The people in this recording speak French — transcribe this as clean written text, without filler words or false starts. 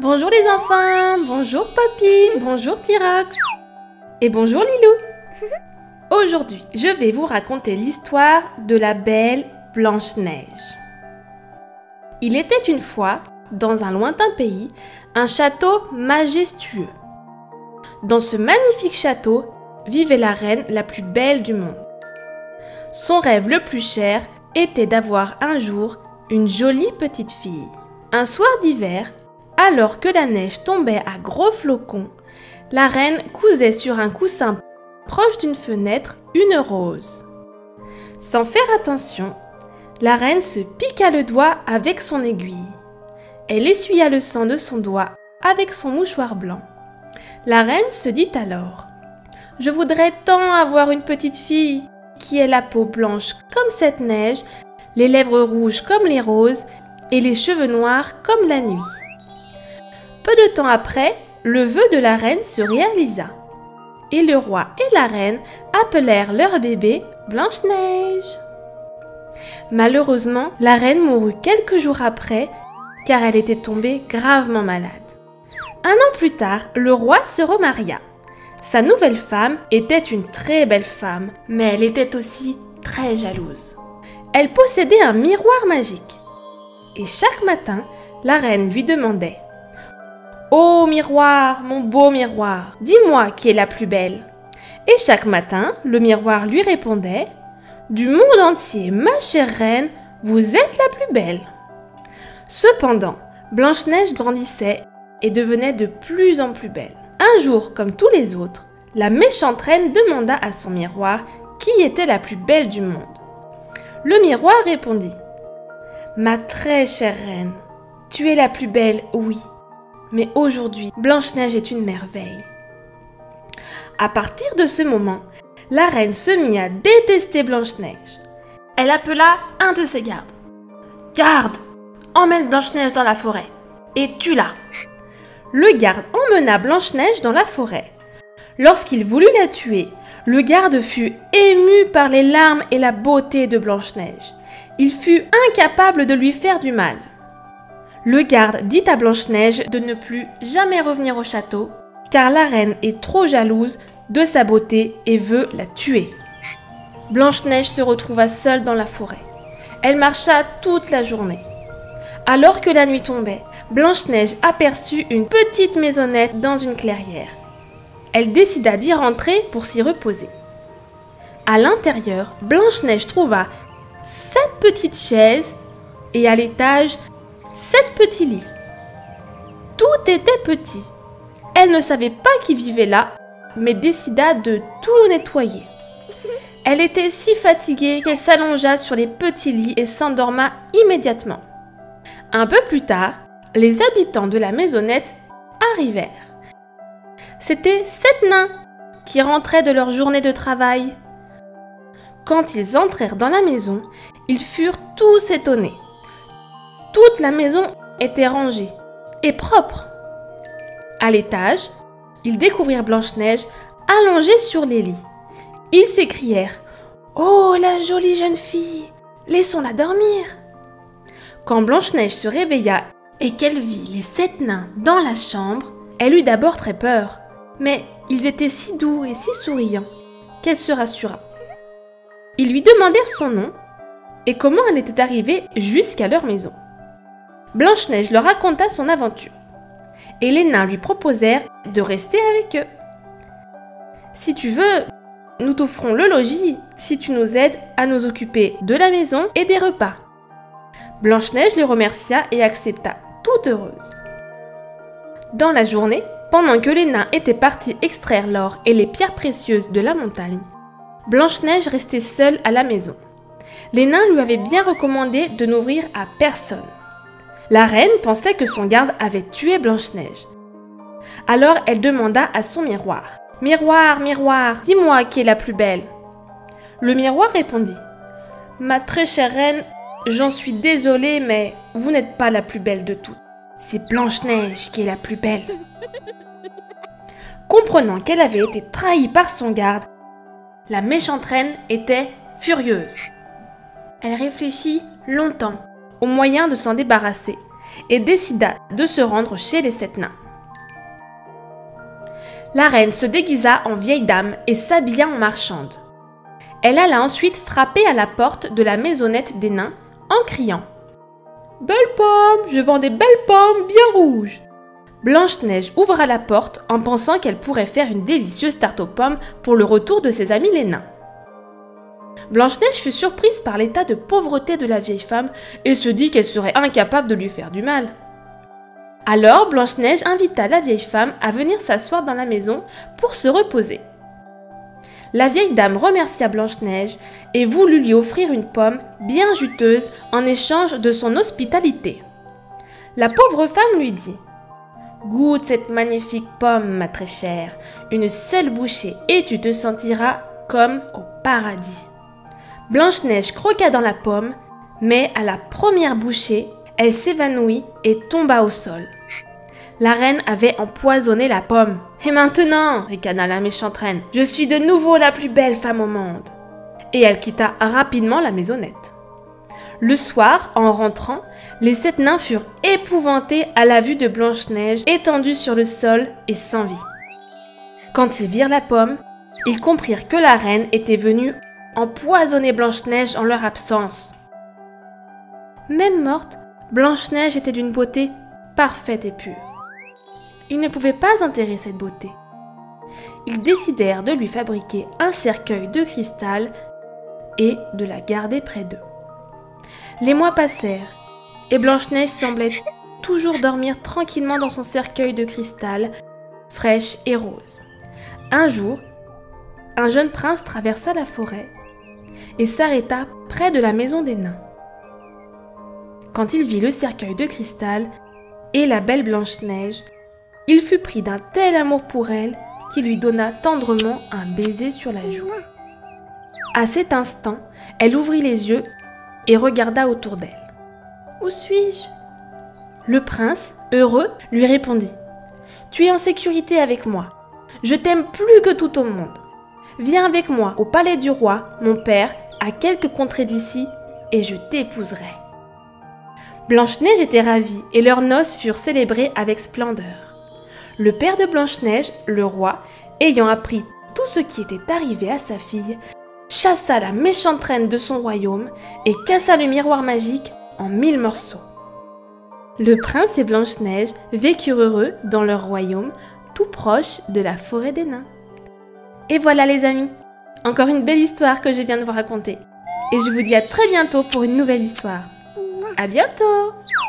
Bonjour les enfants, bonjour Papy, bonjour Tyrox et bonjour Lilou. Aujourd'hui, je vais vous raconter l'histoire de la belle Blanche-Neige. Il était une fois, dans un lointain pays, un château majestueux. Dans ce magnifique château vivait la reine la plus belle du monde. Son rêve le plus cher était d'avoir un jour une jolie petite fille. Un soir d'hiver, alors que la neige tombait à gros flocons, la reine cousait sur un coussin proche d'une fenêtre une rose. Sans faire attention, la reine se piqua le doigt avec son aiguille. Elle essuya le sang de son doigt avec son mouchoir blanc. La reine se dit alors « Je voudrais tant avoir une petite fille qui ait la peau blanche comme cette neige, les lèvres rouges comme les roses et les cheveux noirs comme la nuit. » Peu de temps après, le vœu de la reine se réalisa. Et le roi et la reine appelèrent leur bébé Blanche-Neige. Malheureusement, la reine mourut quelques jours après car elle était tombée gravement malade. Un an plus tard, le roi se remaria. Sa nouvelle femme était une très belle femme, mais elle était aussi très jalouse. Elle possédait un miroir magique. Et chaque matin, la reine lui demandait « Ô miroir, mon beau miroir, dis-moi qui est la plus belle. » Et chaque matin, le miroir lui répondait « Du monde entier, ma chère reine, vous êtes la plus belle. » Cependant, Blanche-Neige grandissait et devenait de plus en plus belle. Un jour, comme tous les autres, la méchante reine demanda à son miroir qui était la plus belle du monde. Le miroir répondit « Ma très chère reine, tu es la plus belle, oui. Mais aujourd'hui, Blanche-Neige est une merveille. » À partir de ce moment, la reine se mit à détester Blanche-Neige. Elle appela un de ses gardes. « Garde, emmène Blanche-Neige dans la forêt et tue-la. » Le garde emmena Blanche-Neige dans la forêt. Lorsqu'il voulut la tuer, le garde fut ému par les larmes et la beauté de Blanche-Neige. Il fut incapable de lui faire du mal. Le garde dit à Blanche-Neige de ne plus jamais revenir au château, car la reine est trop jalouse de sa beauté et veut la tuer. Blanche-Neige se retrouva seule dans la forêt. Elle marcha toute la journée. Alors que la nuit tombait, Blanche-Neige aperçut une petite maisonnette dans une clairière. Elle décida d'y rentrer pour s'y reposer. À l'intérieur, Blanche-Neige trouva 7 petites chaises et à l'étage, 7 petits lits. Tout était petit. Elle ne savait pas qui vivait là, mais décida de tout nettoyer. Elle était si fatiguée qu'elle s'allongea sur les petits lits et s'endorma immédiatement. Un peu plus tard, les habitants de la maisonnette arrivèrent. C'étaient 7 nains qui rentraient de leur journée de travail. Quand ils entrèrent dans la maison, ils furent tous étonnés. Toute la maison était rangée et propre. À l'étage, ils découvrirent Blanche-Neige allongée sur les lits. Ils s'écrièrent « Oh, la jolie jeune fille, laissons-la dormir !» Quand Blanche-Neige se réveilla et qu'elle vit les 7 nains dans la chambre, elle eut d'abord très peur, mais ils étaient si doux et si souriants qu'elle se rassura. Ils lui demandèrent son nom et comment elle était arrivée jusqu'à leur maison. Blanche-Neige leur raconta son aventure et les nains lui proposèrent de rester avec eux. « Si tu veux, nous t'offrons le logis si tu nous aides à nous occuper de la maison et des repas. » Blanche-Neige les remercia et accepta, toute heureuse. Dans la journée, pendant que les nains étaient partis extraire l'or et les pierres précieuses de la montagne, Blanche-Neige restait seule à la maison. Les nains lui avaient bien recommandé de n'ouvrir à personne. La reine pensait que son garde avait tué Blanche-Neige. Alors elle demanda à son miroir « Miroir, miroir, dis-moi qui est la plus belle. » Le miroir répondit « Ma très chère reine, j'en suis désolée, mais vous n'êtes pas la plus belle de toutes. C'est Blanche-Neige qui est la plus belle. » Comprenant qu'elle avait été trahie par son garde, la méchante reine était furieuse. Elle réfléchit longtemps au moyen de s'en débarrasser et décida de se rendre chez les 7 nains. La reine se déguisa en vieille dame et s'habilla en marchande. Elle alla ensuite frapper à la porte de la maisonnette des nains en criant « Belle pomme, je vends des belles pommes bien rouges !» Blanche-Neige ouvra la porte en pensant qu'elle pourrait faire une délicieuse tarte aux pommes pour le retour de ses amis les nains. Blanche-Neige fut surprise par l'état de pauvreté de la vieille femme et se dit qu'elle serait incapable de lui faire du mal. Alors Blanche-Neige invita la vieille femme à venir s'asseoir dans la maison pour se reposer. La vieille dame remercia Blanche-Neige et voulut lui offrir une pomme bien juteuse en échange de son hospitalité. La pauvre femme lui dit « Goûte cette magnifique pomme, ma très chère, une seule bouchée et tu te sentiras comme au paradis. » Blanche-Neige croqua dans la pomme, mais à la première bouchée, elle s'évanouit et tomba au sol. La reine avait empoisonné la pomme. « Et maintenant, ricana la méchante reine, je suis de nouveau la plus belle femme au monde. » Et elle quitta rapidement la maisonnette. Le soir, en rentrant, les 7 nains furent épouvantés à la vue de Blanche-Neige étendue sur le sol et sans vie. Quand ils virent la pomme, ils comprirent que la reine était venue empoisonner Blanche-Neige en leur absence. Même morte, Blanche-Neige était d'une beauté parfaite et pure. Ils ne pouvaient pas enterrer cette beauté. Ils décidèrent de lui fabriquer un cercueil de cristal et de la garder près d'eux. Les mois passèrent et Blanche-Neige semblait toujours dormir tranquillement dans son cercueil de cristal, fraîche et rose. Un jour, un jeune prince traversa la forêt et s'arrêta près de la maison des nains. Quand il vit le cercueil de cristal et la belle Blanche-Neige, il fut pris d'un tel amour pour elle qu'il lui donna tendrement un baiser sur la joue. À cet instant, elle ouvrit les yeux et regarda autour d'elle. « Où suis-je » Le prince, heureux, lui répondit « Tu es en sécurité avec moi. Je t'aime plus que tout au monde. Viens avec moi au palais du roi, mon père, à quelques contrées d'ici, et je t'épouserai. » Blanche-Neige était ravie et leurs noces furent célébrées avec splendeur. Le père de Blanche-Neige, le roi, ayant appris tout ce qui était arrivé à sa fille, chassa la méchante reine de son royaume et cassa le miroir magique en 1000 morceaux. Le prince et Blanche-Neige vécurent heureux dans leur royaume, tout proche de la forêt des nains. Et voilà les amis, encore une belle histoire que je viens de vous raconter. Et je vous dis à très bientôt pour une nouvelle histoire. À bientôt!